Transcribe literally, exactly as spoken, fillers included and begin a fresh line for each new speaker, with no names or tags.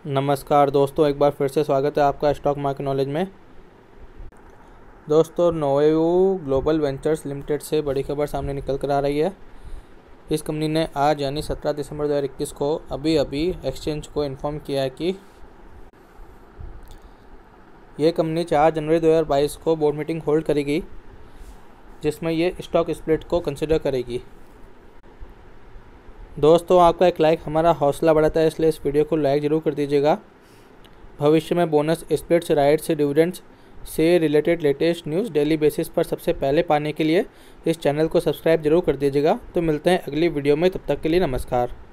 नमस्कार दोस्तों, एक बार फिर से स्वागत है आपका स्टॉक मार्केट नॉलेज में। दोस्तों, नोवेयू ग्लोबल वेंचर्स लिमिटेड से बड़ी खबर सामने निकल कर आ रही है। इस कंपनी ने आज यानी सत्रह दिसंबर दो हज़ार इक्कीस को अभी अभी एक्सचेंज को इन्फॉर्म किया है कि ये कंपनी चार जनवरी दो हज़ार बाईस को बोर्ड मीटिंग होल्ड करेगी, जिसमें ये स्टॉक स्प्लिट को कंसिडर करेगी। दोस्तों, आपका एक लाइक हमारा हौसला बढ़ाता है, इसलिए इस वीडियो को लाइक ज़रूर कर दीजिएगा। भविष्य में बोनस, स्प्लिट्स, राइट्स, डिविडेंड्स से related latest news daily basis पर सबसे पहले पाने के लिए इस चैनल को सब्सक्राइब जरूर कर दीजिएगा। तो मिलते हैं अगली वीडियो में, तब तक के लिए नमस्कार।